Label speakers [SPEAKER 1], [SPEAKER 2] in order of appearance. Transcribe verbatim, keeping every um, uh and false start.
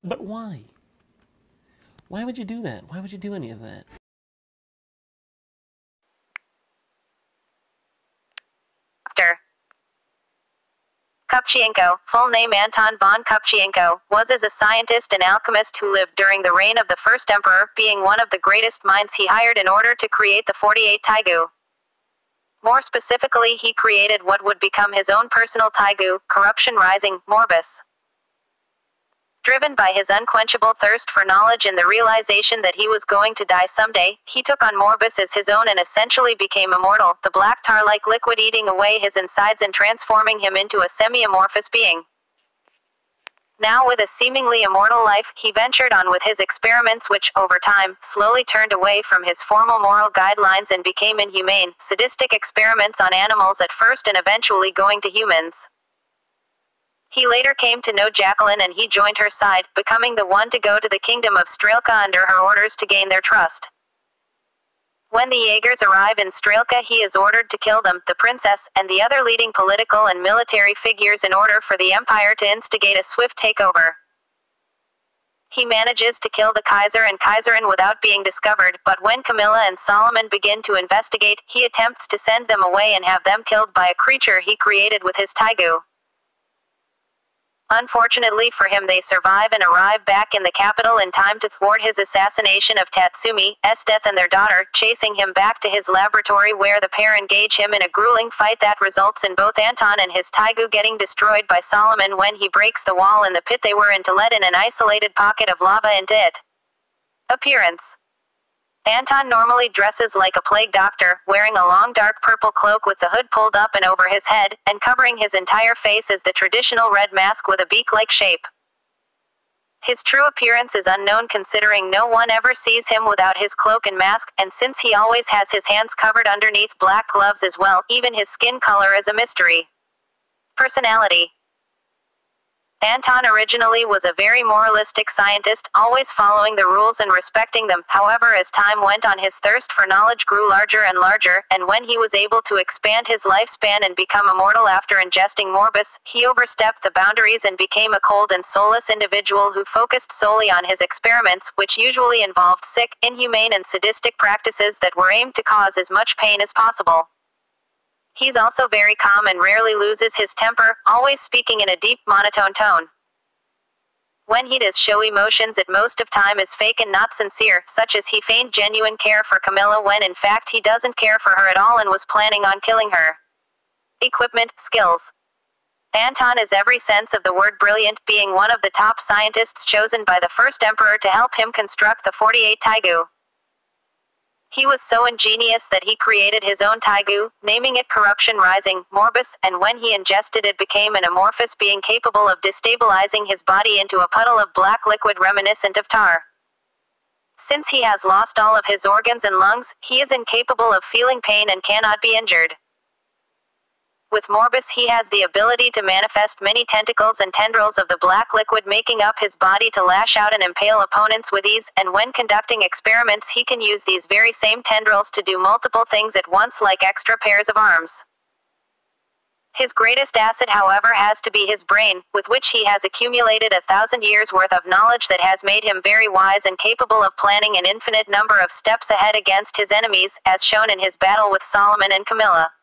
[SPEAKER 1] But why? Why would you do that? Why would you do any of that?
[SPEAKER 2] Doctor Kupchienko, full name Anton von Kupchienko, was as a scientist and alchemist who lived during the reign of the first emperor, being one of the greatest minds he hired in order to create the forty-eight Taigu. More specifically, he created what would become his own personal Taigu, Corruption Rising, Morbus. Driven by his unquenchable thirst for knowledge and the realization that he was going to die someday, he took on Morbus as his own and essentially became immortal, the black tar-like liquid eating away his insides and transforming him into a semi-amorphous being. Now with a seemingly immortal life, he ventured on with his experiments which, over time, slowly turned away from his formal moral guidelines and became inhumane, sadistic experiments on animals at first and eventually going to humans. He later came to know Jacqueline and he joined her side, becoming the one to go to the kingdom of Strelka under her orders to gain their trust. When the Jaegers arrive in Strelka, he is ordered to kill them, the princess, and the other leading political and military figures in order for the empire to instigate a swift takeover. He manages to kill the Kaiser and Kaiserin without being discovered, but when Camilla and Solomon begin to investigate, he attempts to send them away and have them killed by a creature he created with his Taigu. Unfortunately for him, they survive and arrive back in the capital in time to thwart his assassination of Tatsumi, Esdeath and their daughter, chasing him back to his laboratory where the pair engage him in a grueling fight that results in both Anton and his Taigu getting destroyed by Solomon when he breaks the wall in the pit they were in to let in an isolated pocket of lava into it. Appearance: Anton normally dresses like a plague doctor, wearing a long dark purple cloak with the hood pulled up and over his head, and covering his entire face is the traditional red mask with a beak-like shape. His true appearance is unknown considering no one ever sees him without his cloak and mask, and since he always has his hands covered underneath black gloves as well, even his skin color is a mystery. Personality: Anton originally was a very moralistic scientist, always following the rules and respecting them. However, as time went on, his thirst for knowledge grew larger and larger, and when he was able to expand his lifespan and become immortal after ingesting Morbus, he overstepped the boundaries and became a cold and soulless individual who focused solely on his experiments, which usually involved sick, inhumane and sadistic practices that were aimed to cause as much pain as possible. He's also very calm and rarely loses his temper, always speaking in a deep, monotone tone. When he does show emotions, it most of time is fake and not sincere, such as he feigned genuine care for Camilla when in fact he doesn't care for her at all and was planning on killing her. Equipment, skills: Anton is every sense of the word brilliant, being one of the top scientists chosen by the first emperor to help him construct the forty-eight Taigu. He was so ingenious that he created his own Taigu, naming it Corruption Rising, Morbus, and when he ingested it became an amorphous being capable of destabilizing his body into a puddle of black liquid reminiscent of tar. Since he has lost all of his organs and lungs, he is incapable of feeling pain and cannot be injured. With Morbus, he has the ability to manifest many tentacles and tendrils of the black liquid making up his body to lash out and impale opponents with ease, and when conducting experiments he can use these very same tendrils to do multiple things at once like extra pairs of arms. His greatest asset, however, has to be his brain, with which he has accumulated a thousand years worth of knowledge that has made him very wise and capable of planning an infinite number of steps ahead against his enemies, as shown in his battle with Solomon and Camilla.